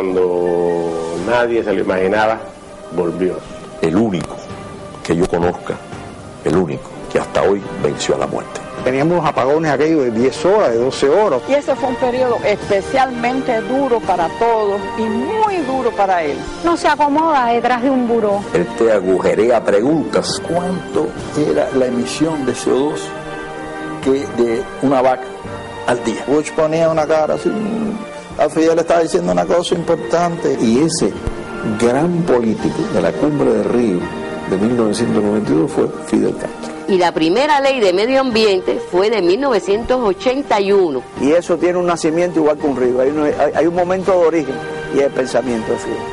cuando nadie se lo imaginaba, volvió. El único que yo conozca, el único que hasta hoy venció a la muerte. Teníamos apagones aquellos de 10 horas, de 12 horas. Y ese fue un periodo especialmente duro para todos y muy duro para él. No se acomoda detrás de un buró. Él te agujerea preguntas. ¿Cuánto era la emisión de CO2 de una vaca al día? Bush ponía una cara así, a Fidel estaba diciendo una cosa importante. Y ese gran político de la Cumbre de Río de 1992 fue Fidel Castro. Y la primera ley de medio ambiente fue de 1981. Y eso tiene un nacimiento igual que un río. Hay un momento de origen y el pensamiento de Fidel.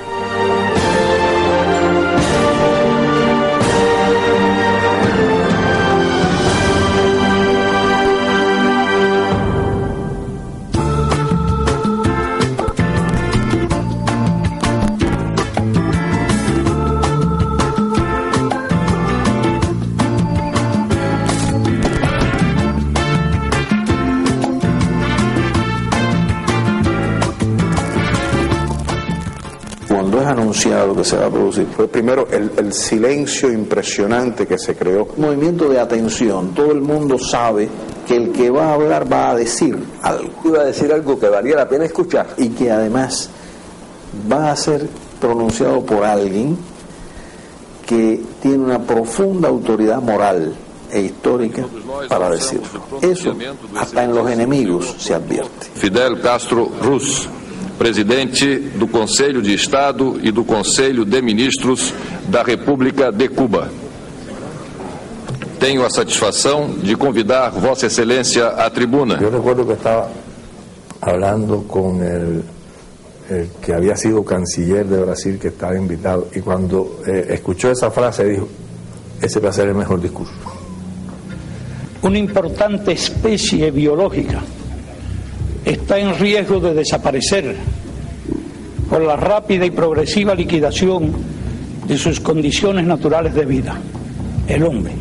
Cuando es anunciado lo que se va a producir, Fue primero el silencio impresionante que se creó. un movimiento de atención. Todo el mundo sabe que el que va a hablar va a decir algo. Iba a decir algo que valía la pena escuchar. Y que además va a ser pronunciado por alguien que tiene una profunda autoridad moral e histórica para decirlo. Eso hasta en los enemigos se advierte. Fidel Castro Ruz, presidente do Conselho de Estado e do Conselho de Ministros da República de Cuba. Tenho a satisfação de convidar Vossa Excelência à tribuna. Yo recuerdo que estaba hablando con el que había sido canciller de Brasil, que estaba invitado, y cuando escuchó esa frase dijo, ese va a ser el mejor discurso. Una importante especie biológica está en riesgo de desaparecer por la rápida y progresiva liquidación de sus condiciones naturales de vida, el hombre.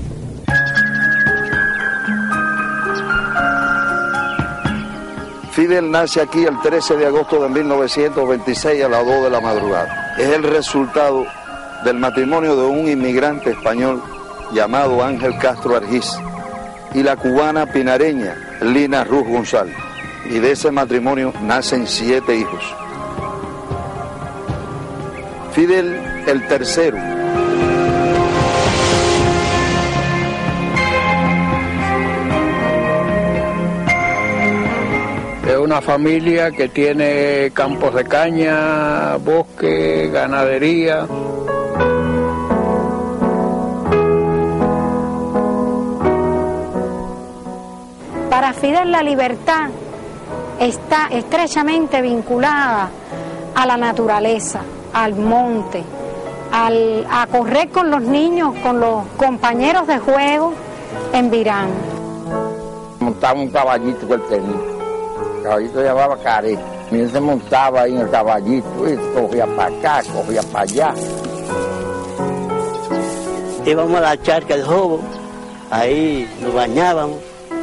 Fidel nace aquí el 13 de agosto de 1926 a las 2 de la madrugada. Es el resultado del matrimonio de un inmigrante español llamado Ángel Castro Argiz y la cubana pinareña Lina Ruz González. Y de ese matrimonio nacen 7 hijos. Fidel el tercero. Es una familia que tiene campos de caña, bosque, ganadería. Para Fidel la libertad está estrechamente vinculada a la naturaleza, al monte, a correr con los niños, con los compañeros de juego en Virán. Montaba un caballito que él tenía. El caballito se llamaba Caré. Y él se montaba ahí en el caballito y cogía para acá, cogía para allá. Íbamos a la charca de Jobo, ahí nos bañábamos.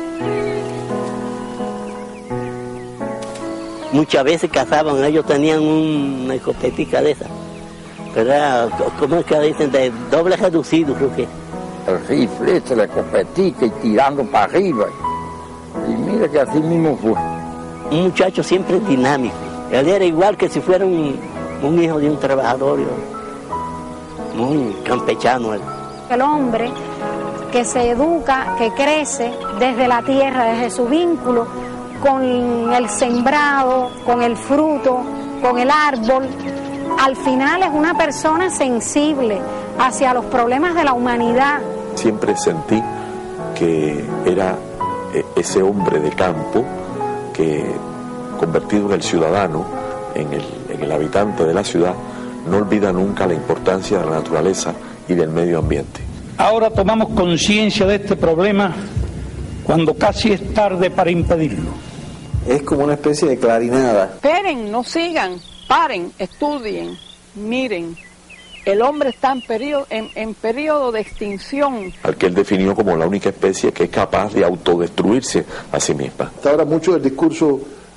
Muchas veces cazaban, ellos tenían una escopetica de esas, pero era, ¿cómo es que dicen? De doble reducido, creo que. El rifle, la escopetica y tirando para arriba. Y mira que así mismo fue. Un muchacho siempre dinámico. Él era igual que si fuera un hijo de un trabajador, muy campechano él. El hombre que se educa, que crece desde la tierra, desde su vínculo con el sembrado, con el fruto, con el árbol, al final es una persona sensible hacia los problemas de la humanidad. Siempre sentí que era ese hombre de campo que, convertido en el ciudadano, en el habitante de la ciudad, no olvida nunca la importancia de la naturaleza y del medio ambiente. Ahora tomamos conciencia de este problema cuando casi es tarde para impedirlo. Es como una especie de clarinada. Esperen, no sigan, paren, estudien, miren. El hombre está en periodo de extinción. Al que él definió como la única especie que es capaz de autodestruirse a sí misma. Hasta ahora mucho del discurso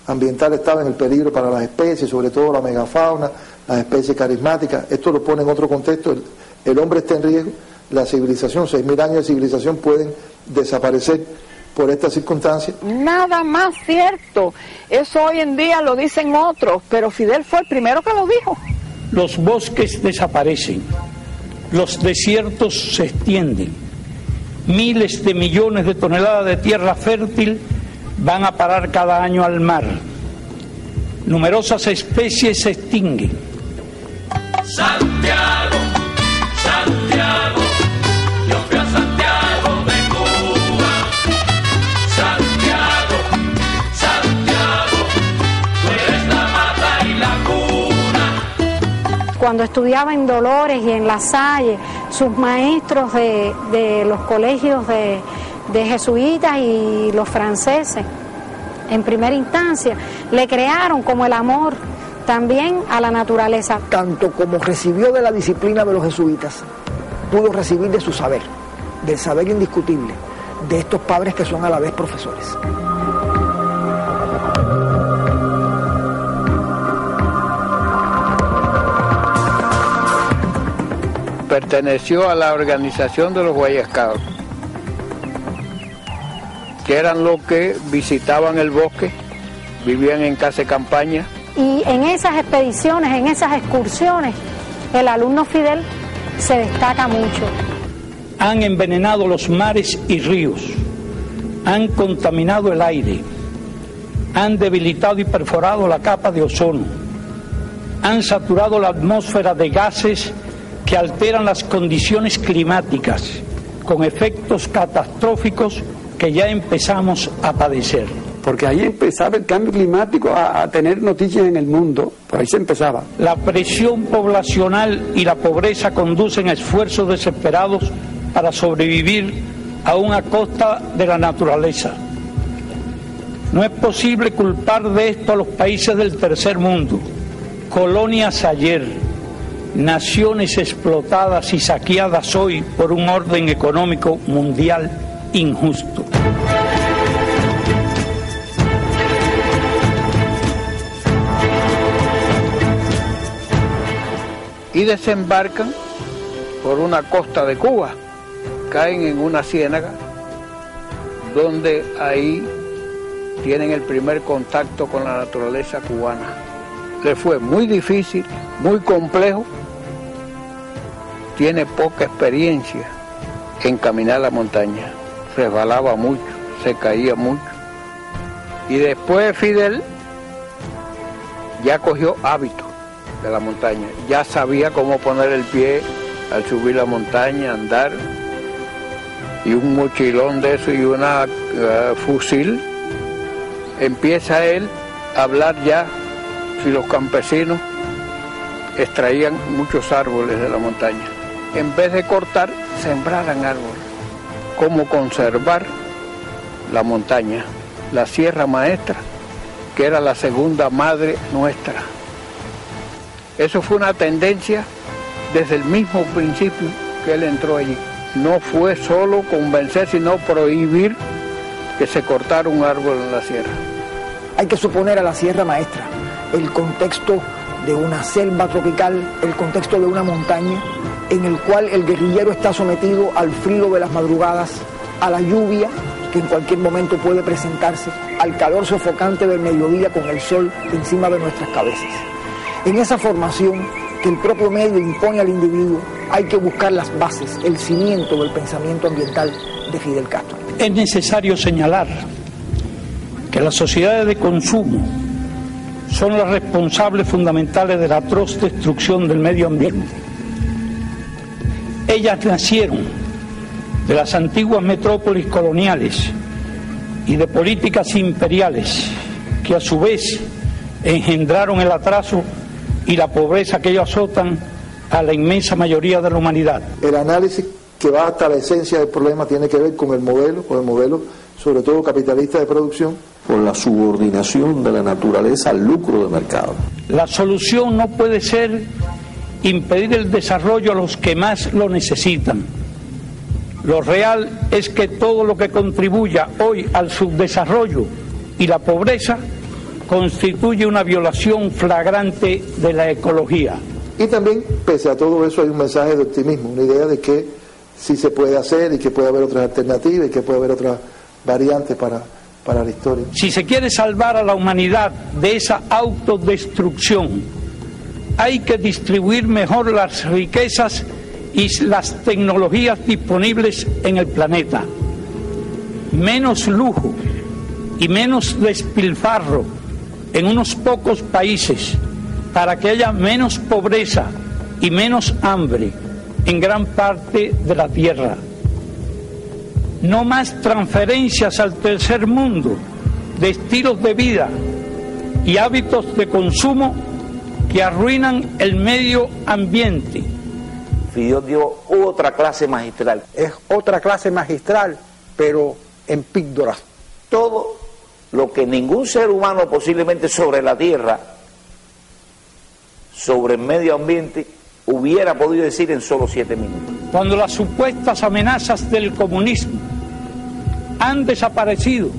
ambiental estaba en el peligro para las especies, sobre todo la megafauna, las especies carismáticas. Esto lo pone en otro contexto. El hombre está en riesgo, la civilización, 6.000 años de civilización pueden desaparecer por esta circunstancia. Nada más cierto. Eso hoy en día lo dicen otros, pero Fidel fue el primero que lo dijo. Los bosques desaparecen, los desiertos se extienden, miles de millones de toneladas de tierra fértil van a parar cada año al mar. Numerosas especies se extinguen. Santiago, Santiago, yo fui a Santiago de Cuba. Santiago, Santiago, tú eres la mata y la cuna. Cuando estudiaba en Dolores y en La Salle, sus maestros de los colegios de jesuitas y los franceses, en primera instancia, le crearon como el amor también a la naturaleza. Tanto como recibió de la disciplina de los jesuitas, pudo recibir de su saber, del saber indiscutible, de estos padres que son a la vez profesores. Perteneció a la organización de los Boy Scouts, que eran los que visitaban el bosque, vivían en casa de campaña. Y en esas expediciones, en esas excursiones, el alumno Fidel se destaca mucho. Han envenenado los mares y ríos, han contaminado el aire, han debilitado y perforado la capa de ozono, han saturado la atmósfera de gases que alteran las condiciones climáticas, con efectos catastróficos que ya empezamos a padecer. Porque ahí empezaba el cambio climático a tener noticias en el mundo, por ahí se empezaba. La presión poblacional y la pobreza conducen a esfuerzos desesperados para sobrevivir aún a costa de la naturaleza. No es posible culpar de esto a los países del tercer mundo, colonias ayer, naciones explotadas y saqueadas hoy por un orden económico mundial injusto. Y desembarcan por una costa de Cuba, caen en una ciénaga, donde ahí tienen el primer contacto con la naturaleza cubana. Le fue muy difícil, muy complejo, tiene poca experiencia en caminar la montaña, resbalaba mucho, se caía mucho. Y después Fidel ya cogió hábito de la montaña, ya sabía cómo poner el pie al subir la montaña, andar, y un mochilón de eso y una fusil. Empieza él a hablar ya si los campesinos extraían muchos árboles de la montaña. En vez de cortar, sembraran árboles. Cómo conservar la montaña, la Sierra Maestra, que era la segunda madre nuestra. Eso fue una tendencia desde el mismo principio que él entró allí. No fue solo convencer, sino prohibir que se cortara un árbol en la sierra. Hay que suponer a la Sierra Maestra el contexto de una selva tropical, el contexto de una montaña, en el cual el guerrillero está sometido al frío de las madrugadas, a la lluvia que en cualquier momento puede presentarse, al calor sofocante del mediodía con el sol encima de nuestras cabezas. En esa formación que el propio medio impone al individuo, hay que buscar las bases, el cimiento del pensamiento ambiental de Fidel Castro. Es necesario señalar que las sociedades de consumo son las responsables fundamentales de la atroz destrucción del medio ambiente. Ellas nacieron de las antiguas metrópolis coloniales y de políticas imperiales que a su vez engendraron el atraso y la pobreza que ellos azotan a la inmensa mayoría de la humanidad. El análisis que va hasta la esencia del problema tiene que ver con el modelo sobre todo capitalista de producción. Con la subordinación de la naturaleza al lucro de mercado. La solución no puede ser impedir el desarrollo a los que más lo necesitan. Lo real es que todo lo que contribuya hoy al subdesarrollo y la pobreza constituye una violación flagrante de la ecología. Y también, pese a todo eso, hay un mensaje de optimismo, una idea de que sí se puede hacer y que puede haber otras alternativas y que puede haber otras variantes para la historia. Si se quiere salvar a la humanidad de esa autodestrucción, hay que distribuir mejor las riquezas y las tecnologías disponibles en el planeta. Menos lujo y menos despilfarro en unos pocos países para que haya menos pobreza y menos hambre en gran parte de la tierra. No más transferencias al tercer mundo de estilos de vida y hábitos de consumo que arruinan el medio ambiente. Fidel dio otra clase magistral. Es otra clase magistral, pero en píldoras. Todo lo que ningún ser humano posiblemente sobre la tierra, sobre el medio ambiente, hubiera podido decir en solo 7 minutos. Cuando las supuestas amenazas del comunismo han desaparecido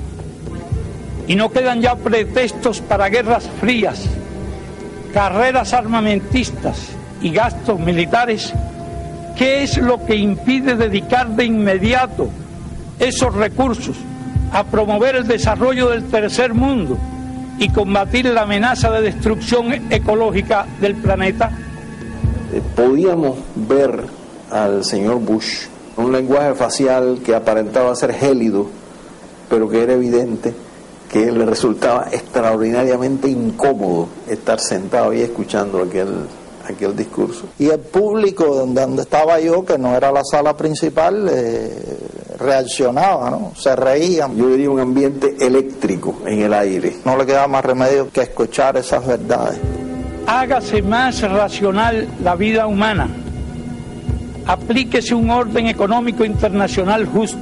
y no quedan ya pretextos para guerras frías, carreras armamentistas y gastos militares, ¿qué es lo que impide dedicar de inmediato esos recursos a promover el desarrollo del tercer mundo y combatir la amenaza de destrucción ecológica del planeta? Podíamos ver al señor Bush un lenguaje facial que aparentaba ser gélido, pero que era evidente que le resultaba extraordinariamente incómodo estar sentado ahí escuchando aquel discurso. Y el público donde estaba yo, que no era la sala principal, reaccionaba, ¿no? Se reían. Yo diría un ambiente eléctrico en el aire. No le quedaba más remedio que escuchar esas verdades. Hágase más racional la vida humana. Aplíquese un orden económico internacional justo.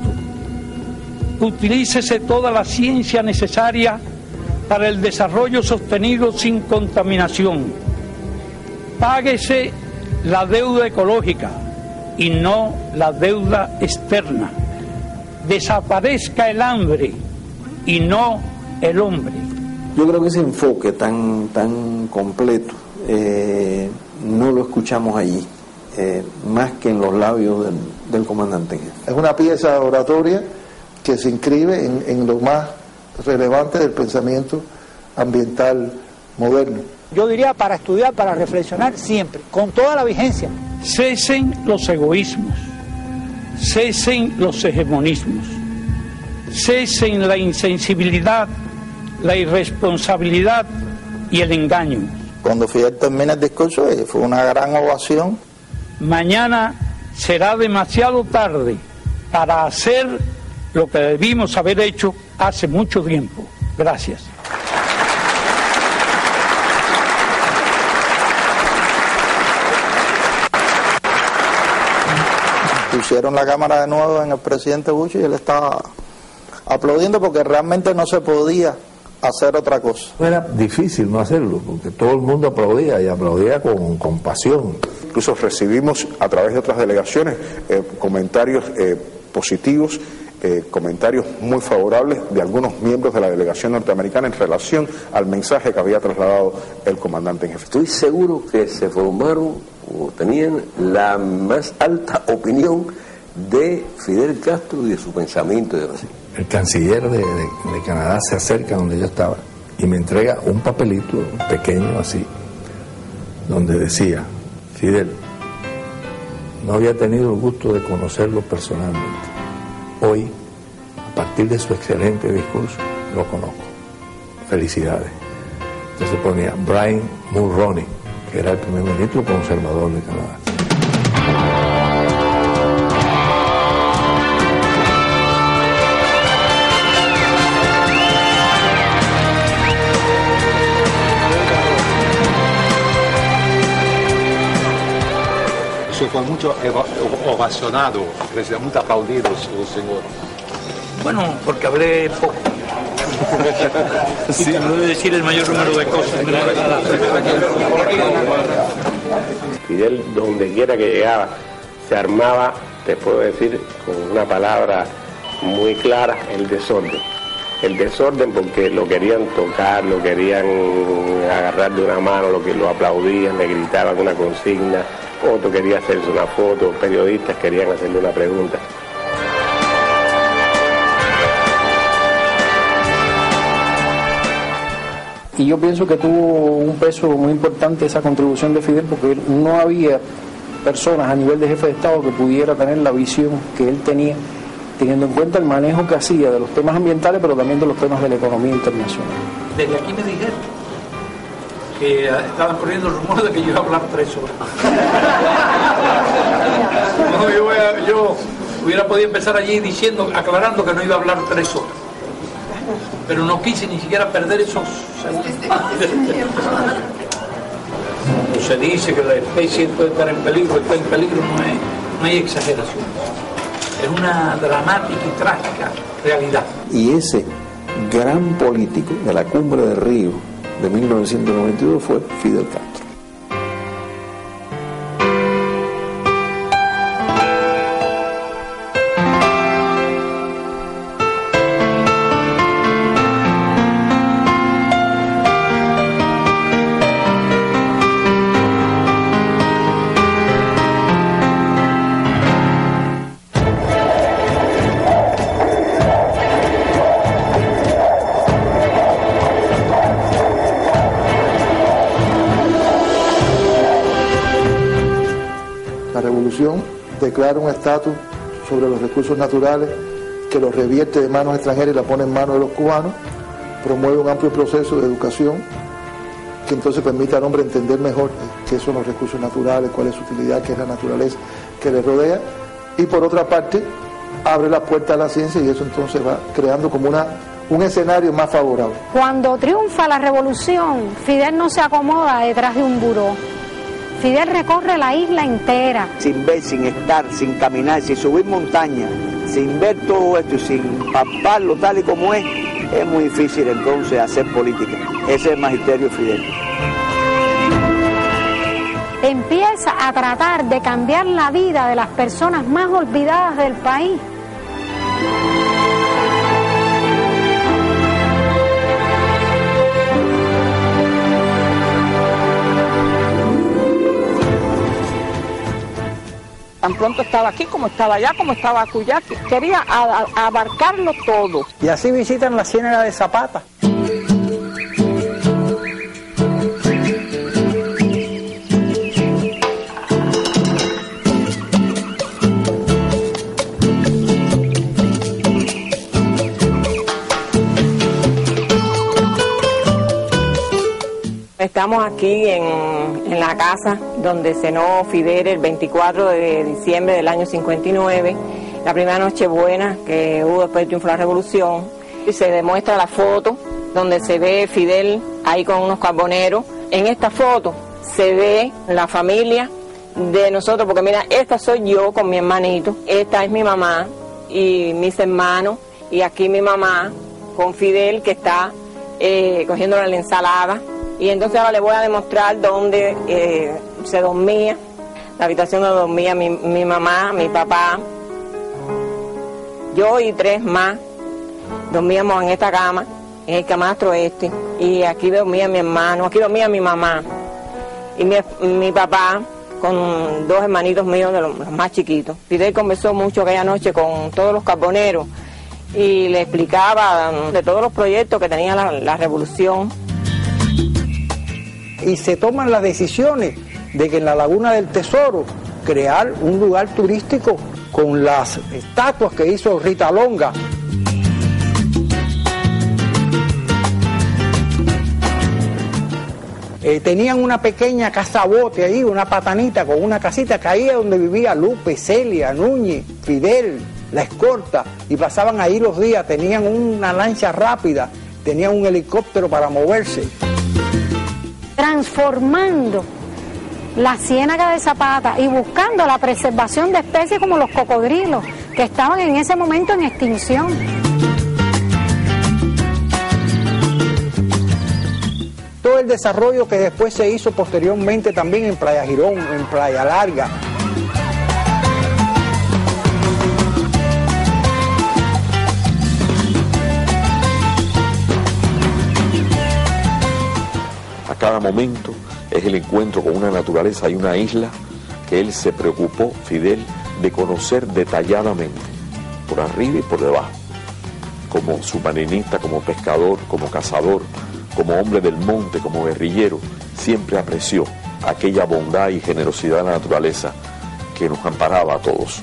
Utilícese toda la ciencia necesaria para el desarrollo sostenido sin contaminación. Páguese la deuda ecológica y no la deuda externa. Desaparezca el hambre y no el hombre. Yo creo que ese enfoque tan completo no lo escuchamos allí, más que en los labios del comandante en jefe. Es una pieza oratoria que se inscribe en lo más relevante del pensamiento ambiental moderno. Yo diría para estudiar, para reflexionar siempre, con toda la vigencia. Cesen los egoísmos, cesen los hegemonismos, cesen la insensibilidad, la irresponsabilidad y el engaño. Cuando Fidel termina el discurso fue una gran ovación. Mañana será demasiado tarde para hacer lo que debimos haber hecho hace mucho tiempo. Gracias. Pusieron la cámara de nuevo en el presidente Bush y él estaba aplaudiendo porque realmente no se podía hacer otra cosa. Era difícil no hacerlo porque todo el mundo aplaudía y aplaudía con pasión. Incluso recibimos a través de otras delegaciones comentarios positivos, comentarios muy favorables de algunos miembros de la delegación norteamericana en relación al mensaje que había trasladado el comandante en jefe. Estoy seguro que se formaron o tenían la más alta opinión de Fidel Castro y de su pensamiento de Brasil. El canciller de Canadá se acerca donde yo estaba y me entrega un papelito pequeño así, donde decía: Fidel, no había tenido el gusto de conocerlo personalmente. Hoy, a partir de su excelente discurso, lo conozco. Felicidades. Entonces ponía Brian Mulroney, que era el primer ministro conservador de Canadá. Eso fue mucho ovacionado, muy aplaudido, señor. Bueno, porque hablé poco. Sí, no debo decir el mayor número de cosas. Fidel, donde quiera que llegaba, se armaba, te puedo decir, con una palabra muy clara, el desorden. el desorden porque lo querían tocar, lo querían agarrar de una mano, lo aplaudían, le gritaban una consigna, otro quería hacerse una foto, periodistas querían hacerle una pregunta. Y yo pienso que tuvo un peso muy importante esa contribución de Fidel, porque no había personas a nivel de jefe de Estado que pudiera tener la visión que él tenía, teniendo en cuenta el manejo que hacía de los temas ambientales, pero también de los temas de la economía internacional. Desde aquí me dijeron que estaban corriendo rumores de que yo iba a hablar 3 horas. No, yo hubiera podido empezar allí diciendo, aclarando que no iba a hablar 3 horas. Pero no quise ni siquiera perder esos segundos. Se dice que la especie puede estar en peligro, está en peligro, no hay exageración. Es una dramática y trágica realidad. Y ese gran político de la Cumbre de Río de 1992 fue Fidel Castro. Declara un estatus sobre los recursos naturales que los revierte de manos extranjeras y la pone en manos de los cubanos, promueve un amplio proceso de educación que entonces permite al hombre entender mejor qué son los recursos naturales, cuál es su utilidad, qué es la naturaleza que le rodea, y por otra parte abre la puerta a la ciencia y eso entonces va creando como un escenario más favorable. Cuando triunfa la revolución, Fidel no se acomoda detrás de un buró. Fidel recorre la isla entera. Sin ver, sin estar, sin caminar, sin subir montañas, sin ver todo esto y sin palparlo tal y como es muy difícil entonces hacer política. Ese es el magisterio de Fidel. Empieza a tratar de cambiar la vida de las personas más olvidadas del país. Tan pronto estaba aquí, como estaba allá, como estaba acullá, quería abarcarlo todo. Y así visitan la Ciénaga de Zapata. Estamos aquí en la casa donde cenó Fidel el 24 de diciembre del año 59, la primera Nochebuena que hubo después del triunfo de la Revolución. Y se demuestra la foto donde se ve Fidel ahí con unos carboneros. En esta foto se ve la familia de nosotros, porque mira, esta soy yo con mi hermanito, esta es mi mamá y mis hermanos, y aquí mi mamá con Fidel que está cogiendo la ensalada. Y entonces ahora les voy a demostrar dónde se dormía, la habitación donde dormía mi mamá, mi papá, yo y 3 más. Dormíamos en esta cama, en el camastro este, y aquí dormía mi hermano, aquí dormía mi mamá. Y mi papá con 2 hermanitos míos, de los más chiquitos. Fidel conversó mucho aquella noche con todos los carboneros y le explicaba de todos los proyectos que tenía la revolución. Y se toman las decisiones de que en la Laguna del Tesoro crear un lugar turístico con las estatuas que hizo Rita Longa. Tenían una pequeña casa bote ahí, una patanita con una casita que ahí es donde vivía Lupe, Celia, Núñez, Fidel, la escorta, y pasaban ahí los días. Tenían una lancha rápida, tenían un helicóptero para moverse. Transformando la Ciénaga de Zapata y buscando la preservación de especies como los cocodrilos, que estaban en ese momento en extinción. Todo el desarrollo que después se hizo posteriormente también en Playa Girón, en Playa Larga. cada momento es el encuentro con una naturaleza y una isla que él se preocupó, Fidel, de conocer detalladamente, por arriba y por debajo, como submarinista, como pescador, como cazador, como hombre del monte, como guerrillero, siempre apreció aquella bondad y generosidad de la naturaleza que nos amparaba a todos.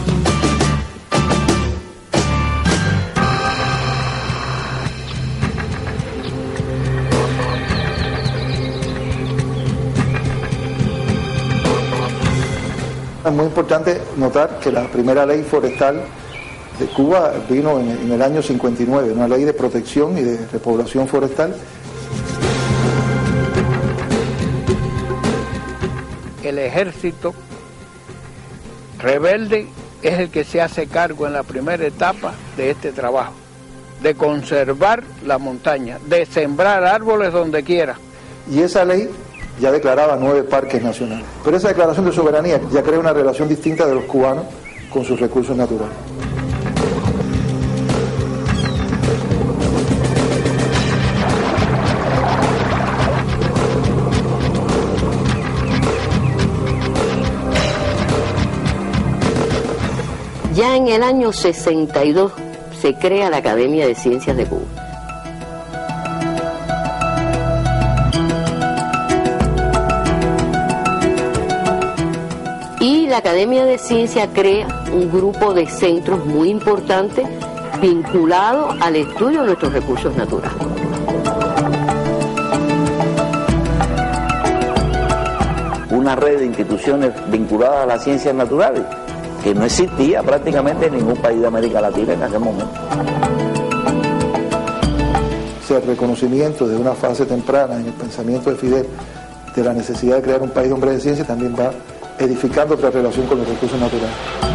Es muy importante notar que la primera ley forestal de Cuba vino en el año 59, una ley de protección y de repoblación forestal. El ejército rebelde es el que se hace cargo en la primera etapa de este trabajo, de conservar la montaña, de sembrar árboles donde quiera. Y esa ley ya declaraba 9 parques nacionales. Pero esa declaración de soberanía ya crea una relación distinta de los cubanos con sus recursos naturales. Ya en el año 62 se crea la Academia de Ciencias de Cuba. Y la Academia de Ciencias crea un grupo de centros muy importantes vinculados al estudio de nuestros recursos naturales. Una red de instituciones vinculadas a las ciencias naturales que no existía prácticamente en ningún país de América Latina en aquel momento. O sea, el reconocimiento de una fase temprana en el pensamiento de Fidel de la necesidad de crear un país de hombres de ciencia también va edificando otra relación con los recursos naturales.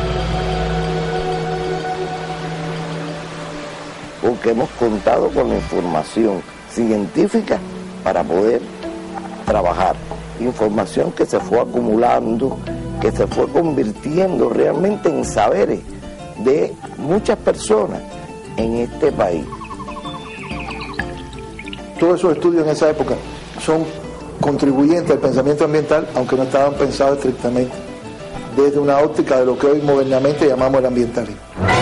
Porque hemos contado con la información científica para poder trabajar. Información que se fue acumulando, que se fue convirtiendo realmente en saberes de muchas personas en este país. Todos esos estudios en esa época son contribuyentes al pensamiento ambiental, aunque no estaban pensados estrictamente desde una óptica de lo que hoy modernamente llamamos el ambientalismo.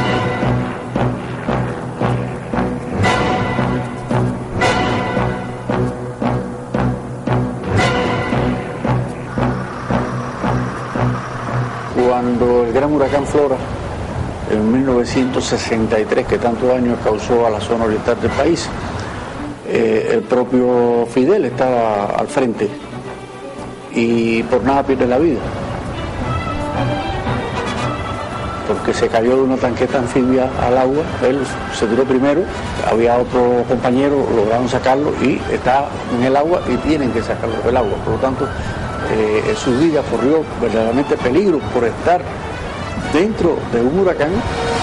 Cuando el gran huracán Flora, en 1963, que tantos daños causó a la zona oriental del país, el propio Fidel estaba al frente y por nada pierde la vida, porque se cayó de una tanqueta anfibia al agua. Él se tiró primero, había otro compañero, lograron sacarlo y está en el agua y tienen que sacarlo del agua. Por lo tanto, su vida corrió verdaderamente peligro por estar dentro de un huracán.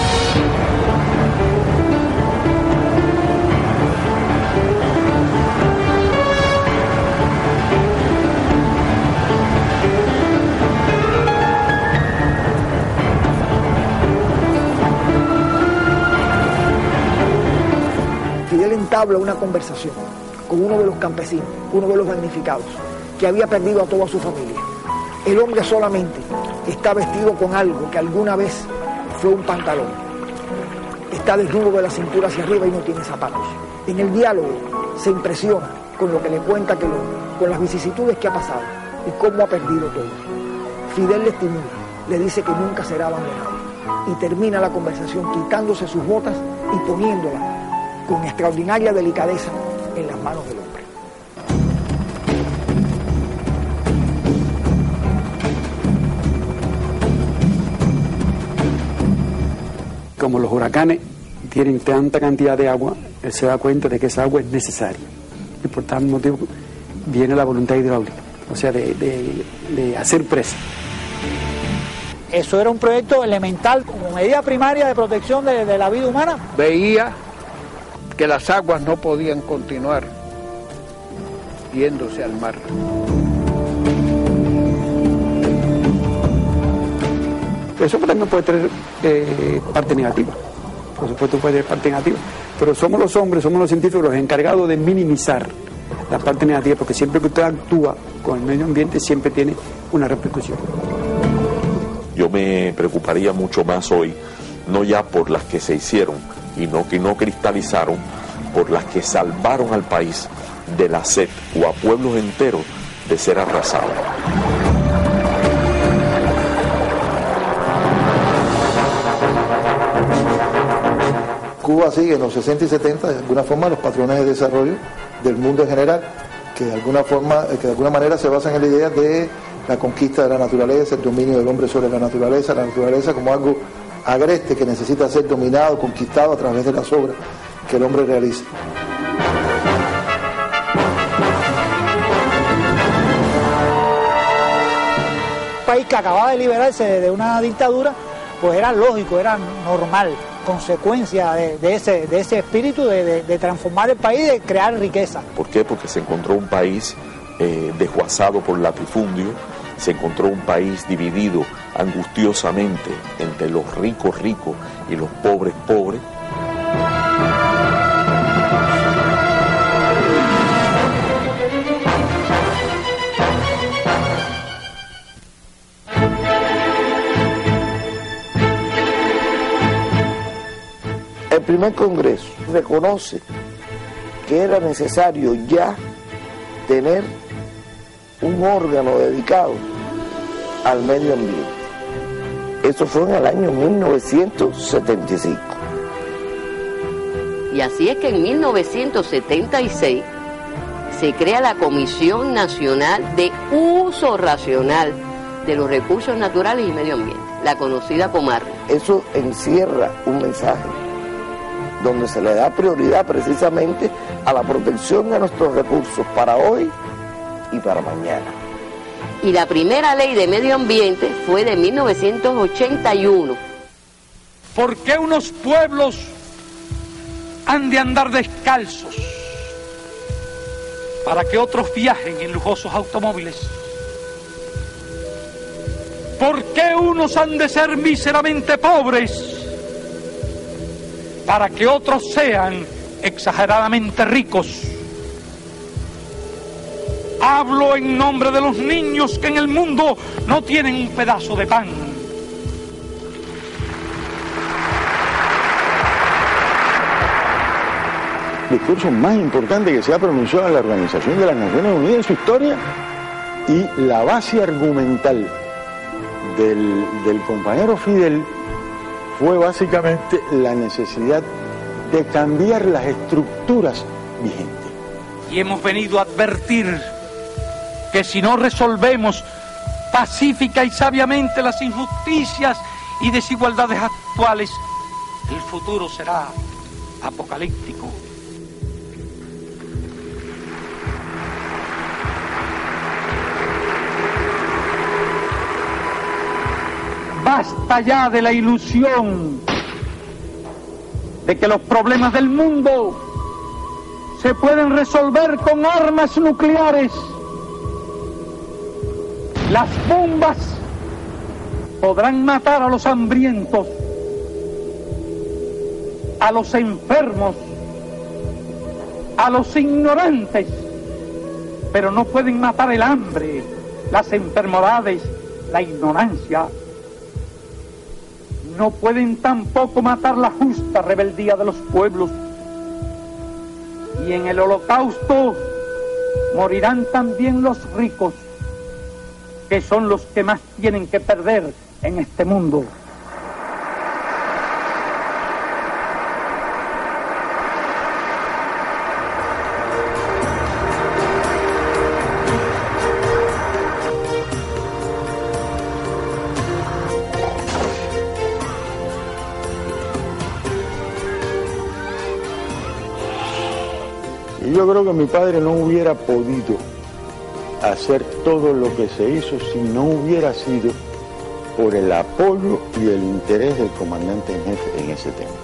Fidel entabla una conversación con uno de los campesinos, uno de los damnificados, que había perdido a toda su familia. El hombre solamente está vestido con algo que alguna vez fue un pantalón. Está desnudo de la cintura hacia arriba y no tiene zapatos. En el diálogo se impresiona con lo que le cuenta, con las vicisitudes que ha pasado y cómo ha perdido todo. Fidel le estimula, le dice que nunca será abandonado y termina la conversación quitándose sus botas y poniéndolas con extraordinaria delicadeza en las manos del hombre. Como los huracanes tienen tanta cantidad de agua, él se da cuenta de que esa agua es necesaria. Y por tal motivo viene la voluntad hidráulica, o sea, de hacer presa. Eso era un proyecto elemental como medida primaria de protección de la vida humana. Veía que las aguas no podían continuar yéndose al mar. Eso también puede tener parte negativa, por supuesto puede tener parte negativa, pero somos los hombres, somos los científicos los encargados de minimizar la parte negativa, porque siempre que usted actúa con el medio ambiente siempre tiene una repercusión. Yo me preocuparía mucho más hoy, no ya por las que se hicieron y que no cristalizaron, por las que salvaron al país de la sed o a pueblos enteros de ser arrasados. Cuba sigue en los 60 y 70 de alguna forma los patrones de desarrollo del mundo en general, que de alguna manera se basan en la idea de la conquista de la naturaleza, el dominio del hombre sobre la naturaleza como algo agreste que necesita ser dominado, conquistado a través de las obras que el hombre realiza. Un país que acababa de liberarse de una dictadura, pues era lógico, era normal, consecuencia de ese espíritu de transformar el país, de crear riqueza. ¿Por qué? Porque se encontró un país desguazado por latifundio, se encontró un país dividido angustiosamente entre los ricos y los pobres. El primer Congreso reconoce que era necesario ya tener un órgano dedicado al medio ambiente. Eso fue en el año 1975. Y así es que en 1976 se crea la Comisión Nacional de Uso Racional de los Recursos Naturales y Medio Ambiente, la conocida Comar. Eso encierra un mensaje donde se le da prioridad precisamente a la protección de nuestros recursos para hoy y para mañana. Y la primera ley de medio ambiente fue de 1981. ¿Por qué unos pueblos han de andar descalzos para que otros viajen en lujosos automóviles? ¿Por qué unos han de ser míseramente pobres para que otros sean exageradamente ricos? Hablo en nombre de los niños que en el mundo no tienen un pedazo de pan. El discurso más importante que se ha pronunciado en la Organización de las Naciones Unidas en su historia, y la base argumental del compañero Fidel fue básicamente la necesidad de cambiar las estructuras vigentes. Y hemos venido a advertir que si no resolvemos pacífica y sabiamente las injusticias y desigualdades actuales, el futuro será apocalíptico. Basta ya de la ilusión de que los problemas del mundo se pueden resolver con armas nucleares. Las bombas podrán matar a los hambrientos, a los enfermos, a los ignorantes, pero no pueden matar el hambre, las enfermedades, la ignorancia. No pueden tampoco matar la justa rebeldía de los pueblos. Y en el holocausto morirán también los ricos, que son los que más tienen que perder en este mundo. Y yo creo que mi padre no hubiera podido hacer todo lo que se hizo si no hubiera sido por el apoyo y el interés del comandante en jefe en ese tema.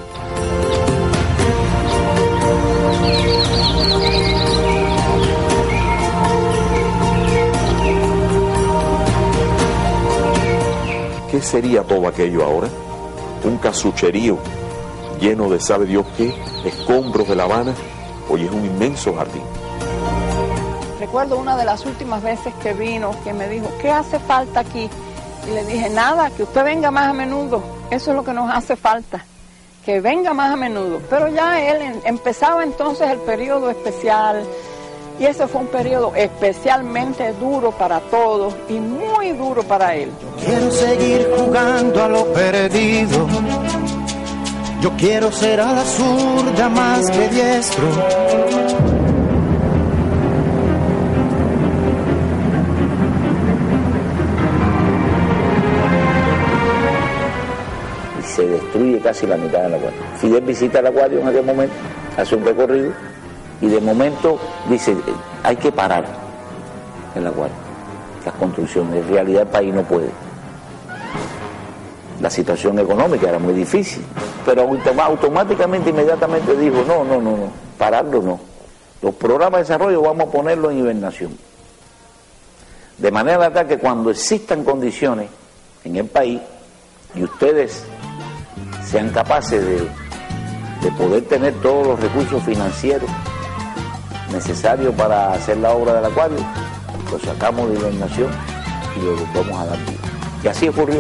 ¿Qué sería todo aquello ahora? Un casucherío lleno de sabe Dios qué, escombros de La Habana. Hoy es un inmenso jardín. Recuerdo una de las últimas veces que vino, que me dijo, ¿qué hace falta aquí? Y le dije, nada, que usted venga más a menudo, eso es lo que nos hace falta, que venga más a menudo. Pero ya él empezaba entonces el periodo especial, y ese fue un periodo especialmente duro para todos y muy duro para él. Quiero seguir jugando a lo perdido, yo quiero ser a la zurda más que diestro. Se destruye casi la mitad del acuario. Fidel visita el acuario en aquel momento, hace un recorrido y de momento dice, hay que parar el acuario, las construcciones. En realidad el país no puede. La situación económica era muy difícil, pero automáticamente, inmediatamente dijo, no, pararlo no. Los programas de desarrollo vamos a ponerlos en hibernación. De manera tal que cuando existan condiciones en el país y ustedes sean capaces de poder tener todos los recursos financieros necesarios para hacer la obra del acuario, lo sacamos de hibernación y lo vamos a dar vida. Y así ocurrió.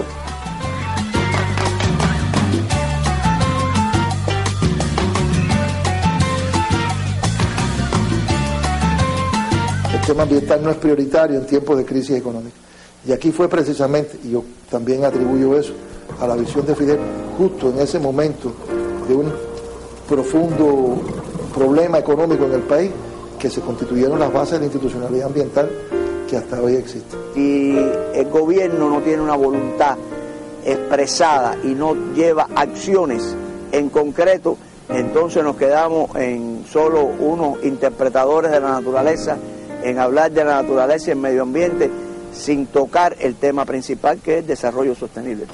El tema ambiental no es prioritario en tiempos de crisis económica. Y aquí fue precisamente, y yo también atribuyo eso a la visión de Fidel, justo en ese momento de un profundo problema económico en el país, que se constituyeron las bases de la institucionalidad ambiental que hasta hoy existe. Si el gobierno no tiene una voluntad expresada y no lleva acciones en concreto, entonces nos quedamos en solo unos interpretadores de la naturaleza, en hablar de la naturaleza y el medio ambiente, sin tocar el tema principal, que es el desarrollo sostenible.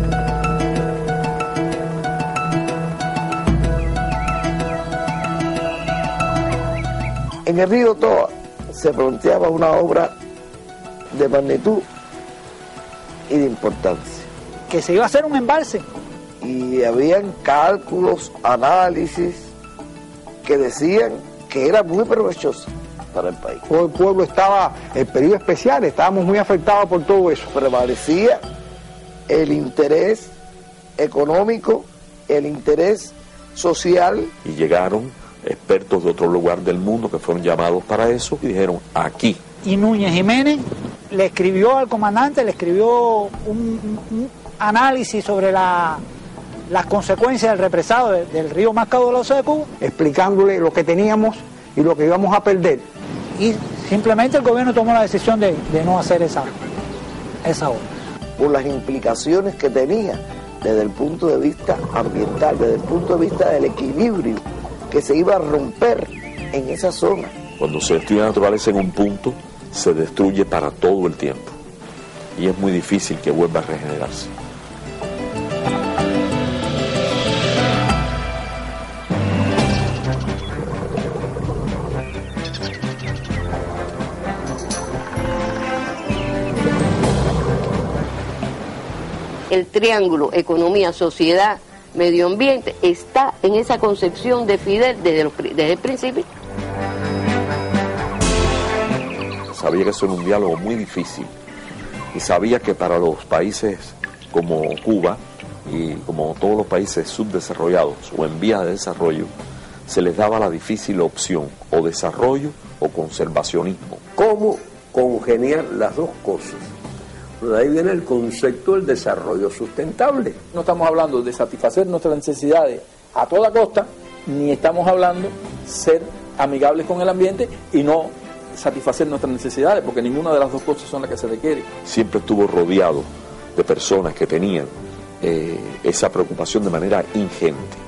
En el río Toa se planteaba una obra de magnitud y de importancia. Que se iba a hacer un embalse. Y habían cálculos, análisis que decían que era muy provechoso para el país. Todo el pueblo estaba, el periodo especial, estábamos muy afectados por todo eso. Prevalecía el interés económico, el interés social. Y llegaron expertos de otro lugar del mundo que fueron llamados para eso y dijeron, aquí. Y Núñez Jiménez le escribió al comandante, le escribió un análisis sobre las consecuencias del represado del río más caudaloso de Cuba, explicándole lo que teníamos y lo que íbamos a perder. Y simplemente el gobierno tomó la decisión de no hacer esa obra. Por las implicaciones que tenía desde el punto de vista ambiental, desde el punto de vista del equilibrio que se iba a romper en esa zona. Cuando se destruye la naturaleza en un punto, se destruye para todo el tiempo. Y es muy difícil que vuelva a regenerarse. El triángulo economía, sociedad, medio ambiente está en esa concepción de Fidel desde el principio. Sabía que eso era un diálogo muy difícil y sabía que para los países como Cuba y como todos los países subdesarrollados o en vías de desarrollo, se les daba la difícil opción o desarrollo o conservacionismo. ¿Cómo congeniar las dos cosas? De ahí viene el concepto del desarrollo sustentable. No estamos hablando de satisfacer nuestras necesidades a toda costa, ni estamos hablando ser amigables con el ambiente y no satisfacer nuestras necesidades, porque ninguna de las dos cosas son las que se requiere. Siempre estuvo rodeado de personas que tenían esa preocupación de manera ingente.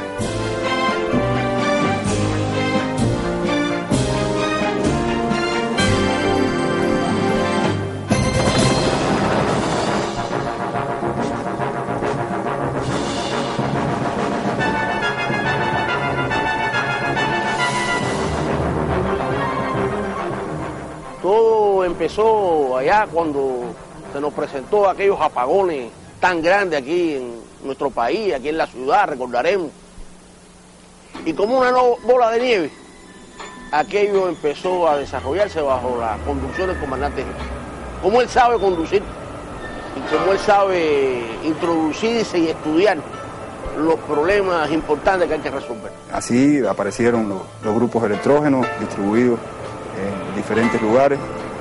Todo empezó allá cuando se nos presentó aquellos apagones tan grandes aquí en nuestro país, aquí en la ciudad, recordaremos. Y como una bola de nieve, aquello empezó a desarrollarse bajo la conducción del comandante jefe. Como él sabe conducir y como él sabe introducirse y estudiar los problemas importantes que hay que resolver. Así aparecieron los grupos electrógenos distribuidos en diferentes lugares.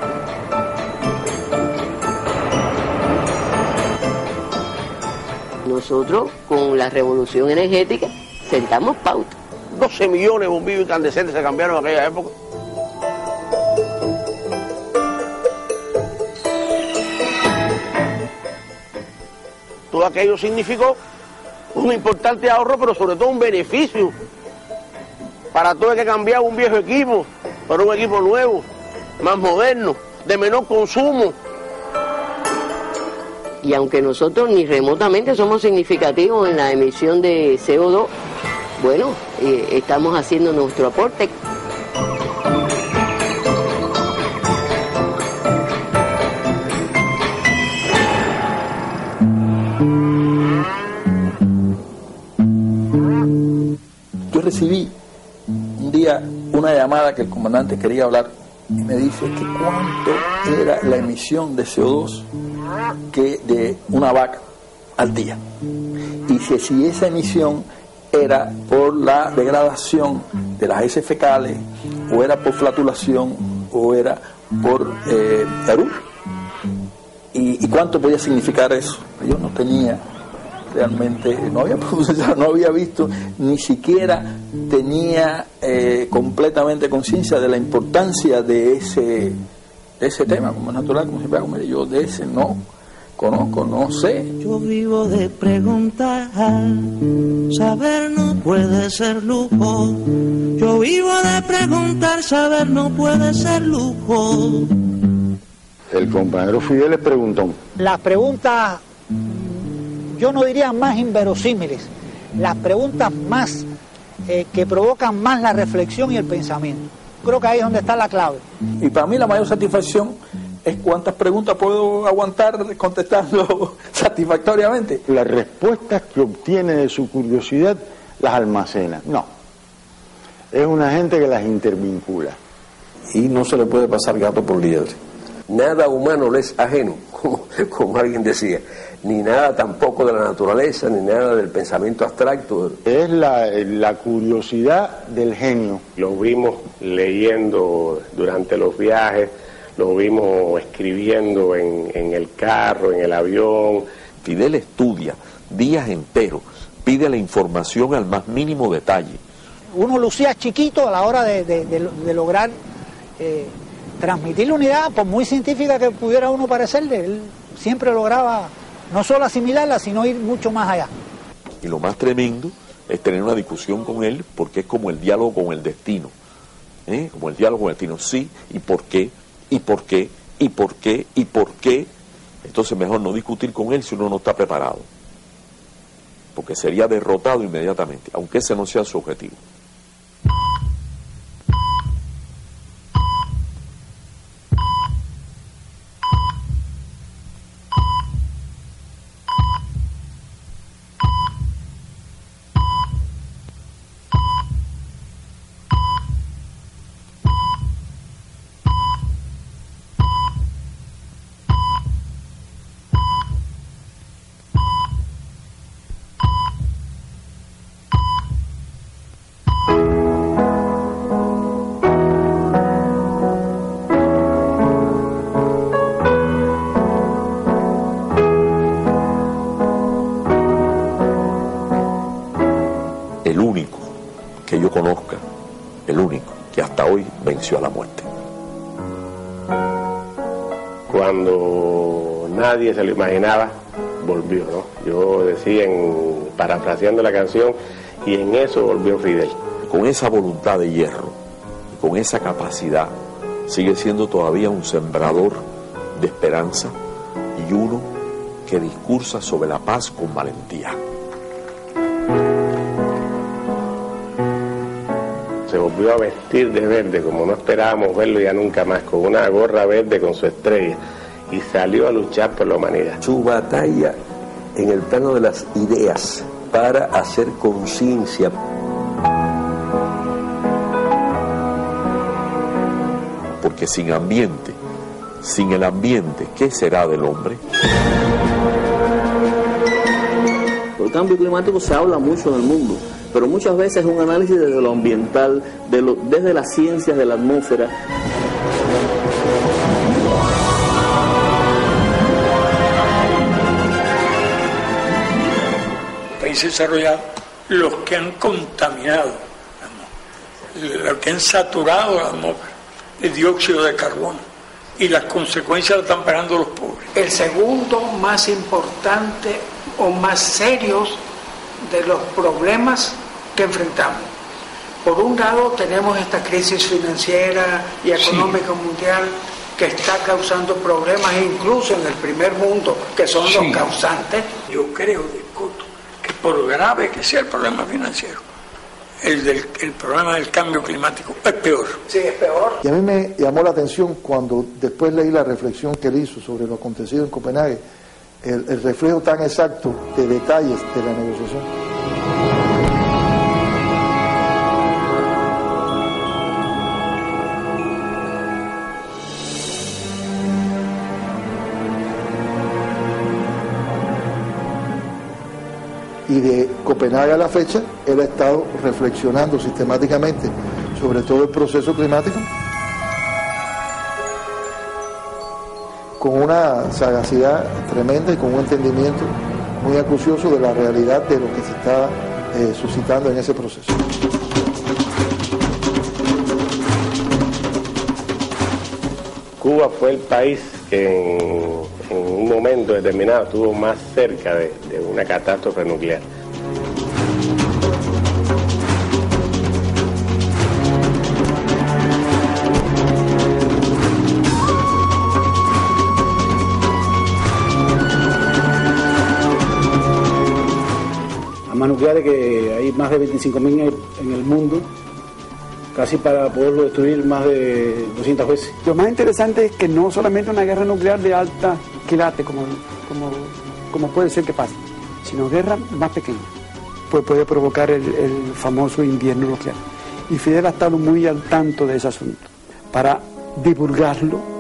Nosotros, con la revolución energética, sentamos pauta. 12 millones de bombillos incandescentes se cambiaron en aquella época. Todo aquello significó un importante ahorro, pero sobre todo un beneficio para todo el que cambiaba un viejo equipo por un equipo nuevo, más moderno, de menor consumo. Y aunque nosotros ni remotamente somos significativos en la emisión de CO2, bueno, estamos haciendo nuestro aporte. Yo recibí un día una llamada que el comandante quería hablar y me dice que cuánto era la emisión de CO2 que de una vaca al día. Y si esa emisión era por la degradación de las heces fecales, o era por flatulación, o era por erupción. ¿Y cuánto podía significar eso? Yo no tenía realmente, no había visto, ni siquiera tenía completamente conciencia de la importancia de ese tema, como es natural, como siempre hago, yo de ese no conozco, no sé. Yo vivo de preguntar, saber no puede ser lujo. Yo vivo de preguntar, saber no puede ser lujo. El compañero Fidel le preguntó. Las preguntas, yo no diría más inverosímiles, las preguntas más que provocan más la reflexión y el pensamiento. Creo que ahí es donde está la clave. Y para mí la mayor satisfacción es cuántas preguntas puedo aguantar contestando satisfactoriamente. Las respuestas que obtiene de su curiosidad las almacena. No. Es una gente que las intervincula. Y no se le puede pasar gato por liebre. Nada humano le es ajeno, como alguien decía, ni nada tampoco de la naturaleza, ni nada del pensamiento abstracto. Es la curiosidad del genio. Lo vimos leyendo durante los viajes, lo vimos escribiendo en el carro, en el avión. Fidel estudia días enteros, pide la información al más mínimo detalle. Uno lucía chiquito a la hora de lograr transmitir la unidad, por muy científica que pudiera uno parecerle. Él siempre lograba no solo asimilarla, sino ir mucho más allá. Y lo más tremendo es tener una discusión con él, porque es como el diálogo con el destino. Como el diálogo con el destino, sí, y por qué, y por qué, y por qué, y por qué. Entonces mejor no discutir con él si uno no está preparado, porque sería derrotado inmediatamente, aunque ese no sea su objetivo. El único que yo conozca, el único que hasta hoy venció a la muerte. Cuando nadie se lo imaginaba, volvió, ¿no? Yo decía, parafraseando la canción, y en eso volvió Fidel. Con esa voluntad de hierro, con esa capacidad, sigue siendo todavía un sembrador de esperanza y uno que discursa sobre la paz con valentía. Se volvió a vestir de verde, como no esperábamos verlo ya nunca más, con una gorra verde con su estrella, y salió a luchar por la humanidad. Su batalla en el plano de las ideas para hacer conciencia. que sin ambiente, sin el ambiente, ¿qué será del hombre? El cambio climático se habla mucho en el mundo, pero muchas veces es un análisis desde lo ambiental, desde las ciencias de la atmósfera. Países desarrollados, los que han contaminado, los que han saturado la atmósfera de dióxido de carbono, y las consecuencias las están pagando los pobres. El segundo más importante o más serios de los problemas que enfrentamos. Por un lado tenemos esta crisis financiera y económica mundial que está causando problemas incluso en el primer mundo, que son los causantes. Yo creo, discuto, que por grave que sea el problema financiero, el problema del cambio climático es peor. Sí, es peor. Y a mí me llamó la atención cuando después leí la reflexión que él hizo sobre lo acontecido en Copenhague, el reflejo tan exacto de detalles de la negociación. Y de Copenhague a la fecha, él ha estado reflexionando sistemáticamente sobre todo el proceso climático con una sagacidad tremenda y con un entendimiento muy acucioso de la realidad de lo que se está suscitando en ese proceso. Cuba fue el país que en un momento determinado estuvo más cerca de una catástrofe nuclear. Armas nucleares que hay más de 25.000 en el mundo, casi para poderlo destruir más de 200 veces. Lo más interesante es que no solamente una guerra nuclear de alta quilate, como puede ser que pase, sino guerra más pequeña, pues puede provocar el famoso invierno nuclear. Y Fidel ha estado muy al tanto de ese asunto para divulgarlo.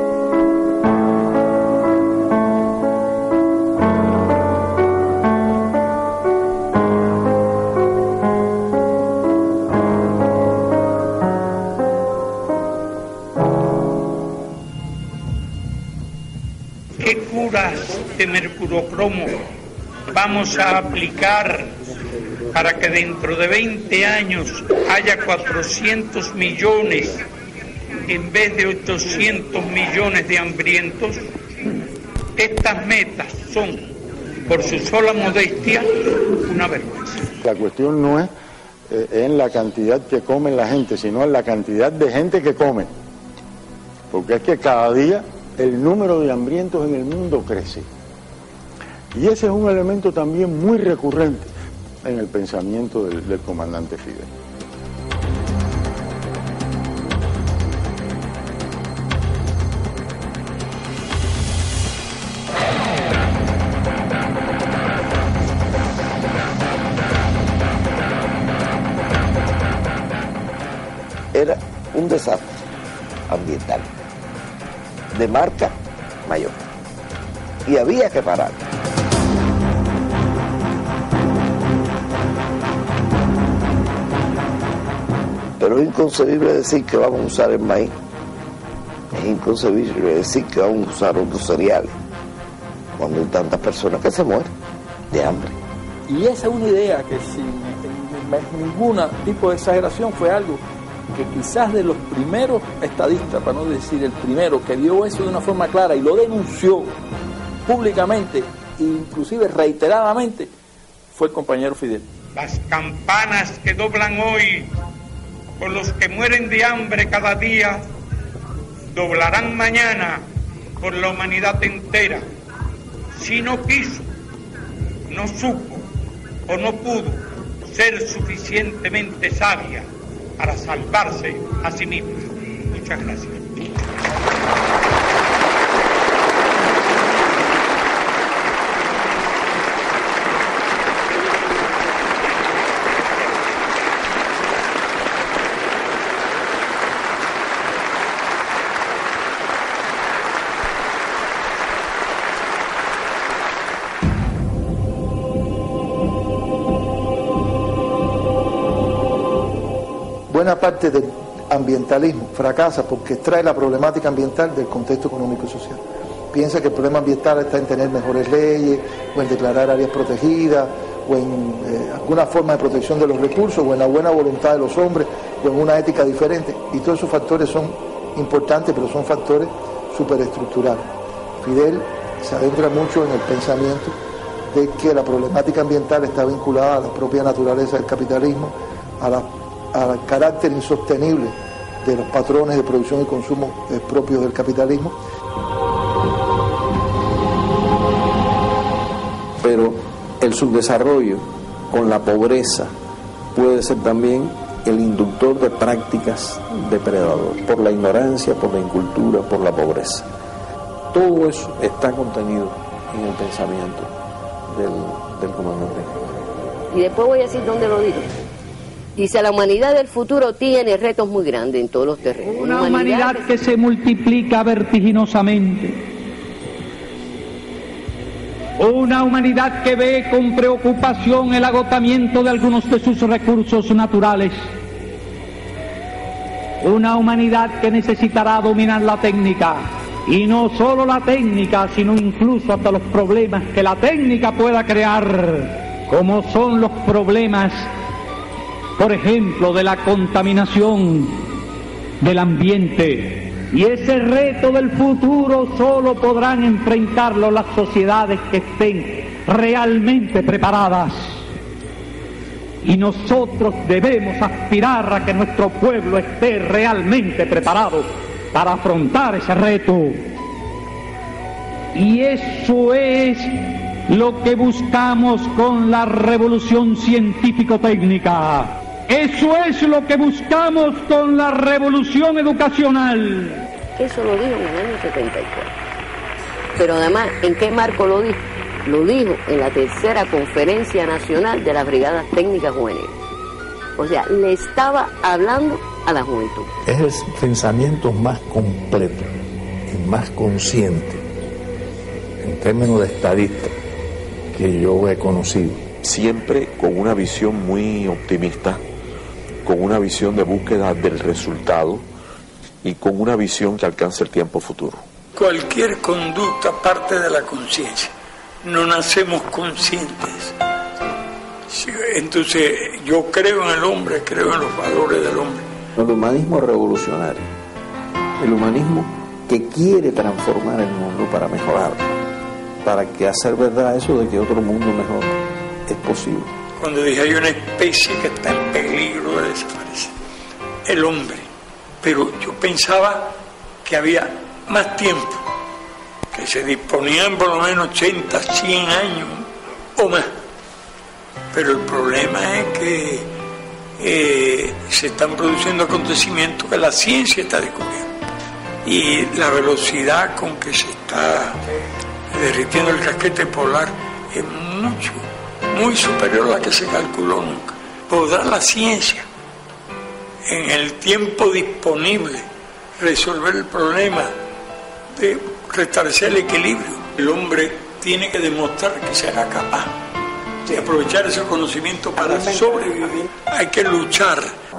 ¿Qué curas de mercurocromo vamos a aplicar para que dentro de 20 años haya 400 millones en vez de 800 millones de hambrientos? Estas metas son, por su sola modestia, una vergüenza. La cuestión no es en la cantidad que come la gente, sino en la cantidad de gente que come. Porque es que cada día el número de hambrientos en el mundo crece. Y ese es un elemento también muy recurrente en el pensamiento del comandante Fidel. Era un desastre ambiental de marca mayor y había que parar. Pero es inconcebible decir que vamos a usar el maíz, es inconcebible decir que vamos a usar otros cereales cuando hay tantas personas que se mueren de hambre. Y esa es una idea que sin ningún tipo de exageración fue algo que quizás de los primeros estadistas, para no decir el primero, que vio eso de una forma clara y lo denunció públicamente e inclusive reiteradamente, fue el compañero Fidel. Las campanas que doblan hoy por los que mueren de hambre cada día, doblarán mañana por la humanidad entera. Si no quiso, no supo o no pudo ser suficientemente sabia para salvarse a sí misma. Muchas gracias. Buena parte del ambientalismo fracasa porque extrae la problemática ambiental del contexto económico y social. Piensa que el problema ambiental está en tener mejores leyes, o en declarar áreas protegidas, o en alguna forma de protección de los recursos, o en la buena voluntad de los hombres, o en una ética diferente. Y todos esos factores son importantes, pero son factores superestructurales. Fidel se adentra mucho en el pensamiento de que la problemática ambiental está vinculada a la propia naturaleza del capitalismo, al carácter insostenible de los patrones de producción y consumo propios del capitalismo. Pero el subdesarrollo con la pobreza puede ser también el inductor de prácticas depredadoras, por la ignorancia, por la incultura, por la pobreza. Todo eso está contenido en el pensamiento del comandante. Y después voy a decir dónde lo digo. Dice, la humanidad del futuro tiene retos muy grandes en todos los terrenos. Una humanidad que se multiplica vertiginosamente. Una humanidad que ve con preocupación el agotamiento de algunos de sus recursos naturales. Una humanidad que necesitará dominar la técnica. Y no solo la técnica, sino incluso hasta los problemas que la técnica pueda crear, como son los problemas, por ejemplo, de la contaminación del ambiente. Y ese reto del futuro solo podrán enfrentarlo las sociedades que estén realmente preparadas. Y nosotros debemos aspirar a que nuestro pueblo esté realmente preparado para afrontar ese reto. Y eso es lo que buscamos con la revolución científico-técnica. Eso es lo que buscamos con la revolución educacional. Eso lo dijo en el año 74. Pero además, ¿en qué marco lo dijo? Lo dijo en la tercera conferencia nacional de las brigadas técnicas juveniles. O sea, le estaba hablando a la juventud. Es el pensamiento más completo y más consciente en términos de estadista que yo he conocido. Siempre con una visión muy optimista, con una visión de búsqueda del resultado y con una visión que alcance el tiempo futuro. Cualquier conducta parte de la conciencia. No nacemos conscientes. Entonces, yo creo en el hombre, creo en los valores del hombre. El humanismo revolucionario, el humanismo que quiere transformar el mundo para mejorarlo, para que hacer verdad eso de que otro mundo mejor es posible. Cuando dije hay una especie que está en peligro de desaparecer, el hombre. Pero yo pensaba que había más tiempo, que se disponían por lo menos 80, 100 años o más. Pero el problema es que se están produciendo acontecimientos que la ciencia está descubriendo. Y la velocidad con que se está derritiendo el casquete polar es muy superior a la que se calculó nunca. ¿Podrá la ciencia, en el tiempo disponible, resolver el problema de restablecer el equilibrio? El hombre tiene que demostrar que será capaz de aprovechar ese conocimiento para sobrevivir. Hay que luchar.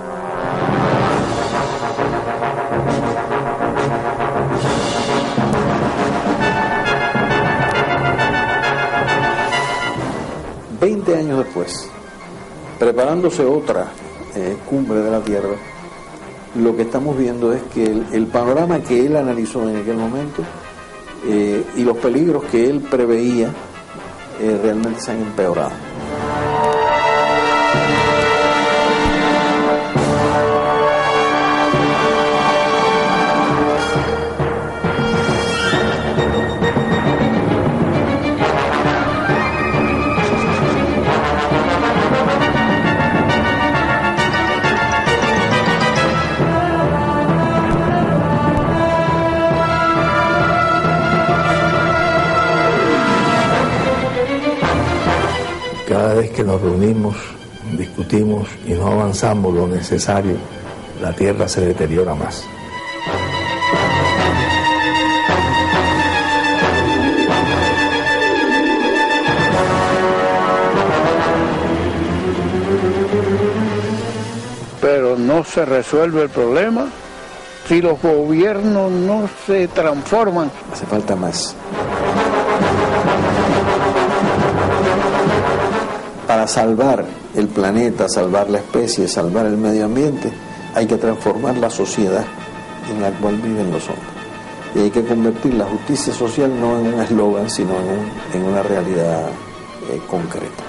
...20 años después, preparándose otra cumbre de la Tierra, lo que estamos viendo es que el panorama que él analizó en aquel momento y los peligros que él preveía realmente se han empeorado. Cada vez que nos reunimos, discutimos y no avanzamos lo necesario, la Tierra se deteriora más. Pero pero no se resuelve el problema si los gobiernos no se transforman. Hace falta más. Para salvar el planeta, salvar la especie, salvar el medio ambiente, hay que transformar la sociedad en la cual viven los hombres. Y hay que convertir la justicia social no en un eslogan, sino en una realidad concreta.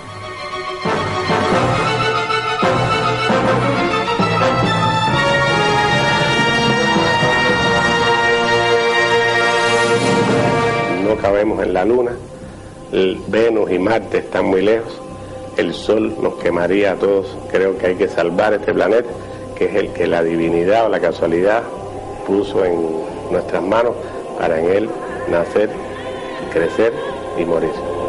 No cabemos en la Luna, Venus y Marte están muy lejos, el Sol nos quemaría a todos. Creo que hay que salvar este planeta, que es el que la divinidad o la casualidad puso en nuestras manos para en él nacer, crecer y morir.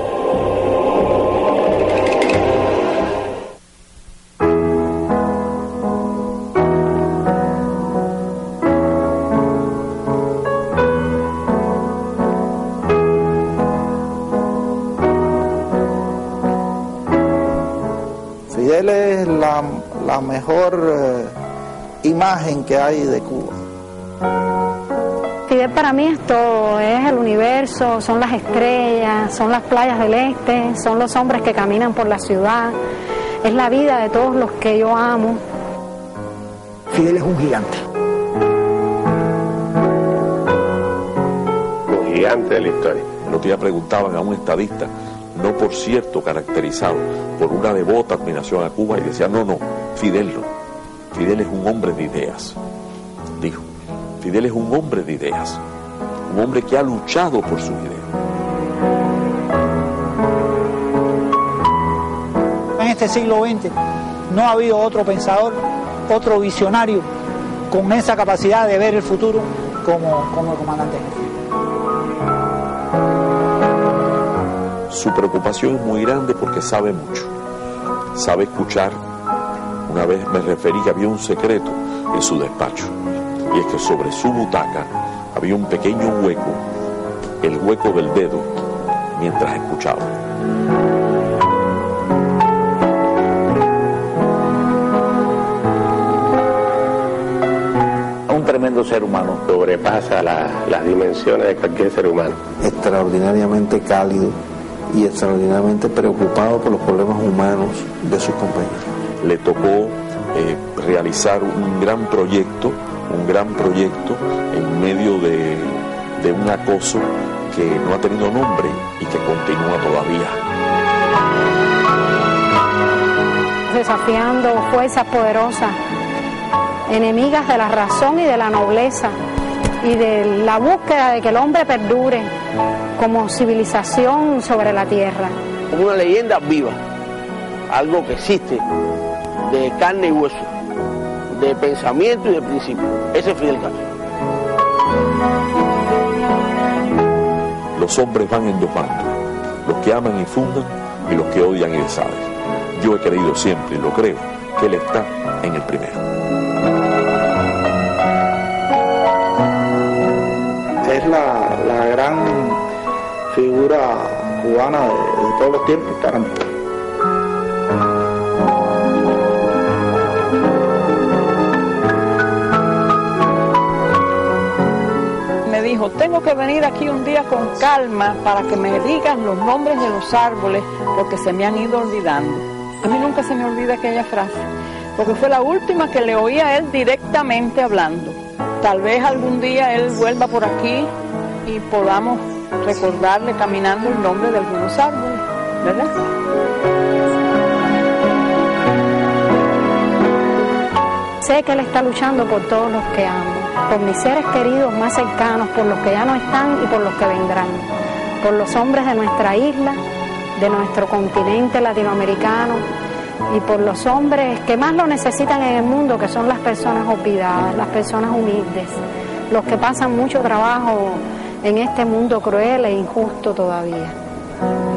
Fidel es la mejor imagen que hay de Cuba. Fidel para mí es todo, es el universo, son las estrellas, son las playas del este, son los hombres que caminan por la ciudad, es la vida de todos los que yo amo. Fidel es un gigante. Un gigante de la historia. El otro día preguntaban a un estadista, no por cierto caracterizado por una devota admiración a Cuba, y decía, no, Fidel no. Fidel es un hombre de ideas, dijo. Fidel es un hombre de ideas, un hombre que ha luchado por sus ideas. En este siglo XX no ha habido otro pensador, otro visionario con esa capacidad de ver el futuro como el comandante jefe. Su preocupación es muy grande porque sabe mucho, sabe escuchar. Una vez me referí que había un secreto en su despacho, y es que sobre su butaca había un pequeño hueco, el hueco del dedo, mientras escuchaba. Un tremendo ser humano, sobrepasa las dimensiones de cualquier ser humano. Extraordinariamente cálido y extraordinariamente preocupado por los problemas humanos de sus compañeros. Le tocó realizar un gran proyecto en medio de un acoso que no ha tenido nombre y que continúa todavía. Desafiando fuerzas poderosas, enemigas de la razón y de la nobleza, y de la búsqueda de que el hombre perdure como civilización sobre la tierra. Como una leyenda viva, algo que existe, de carne y hueso, de pensamiento y de principio. Ese es Fidel Castro. Los hombres van en dos bandos, los que aman y fundan y los que odian y deshacen. Yo he creído siempre, y lo creo, que él está en el primero. Es la gran figura cubana de todos los tiempos, caramba. Me dijo, tengo que venir aquí un día con calma para que me digas los nombres de los árboles porque se me han ido olvidando. A mí nunca se me olvida aquella frase, porque fue la última que le oí a él directamente hablando. Tal vez algún día él vuelva por aquí y podamos recordarle caminando el nombre de algunos árboles, ¿verdad? Sé que él está luchando por todos los que amo, por mis seres queridos más cercanos, por los que ya no están y por los que vendrán, por los hombres de nuestra isla, de nuestro continente latinoamericano, y por los hombres que más lo necesitan en el mundo, que son las personas olvidadas, las personas humildes, los que pasan mucho trabajo en este mundo cruel e injusto todavía.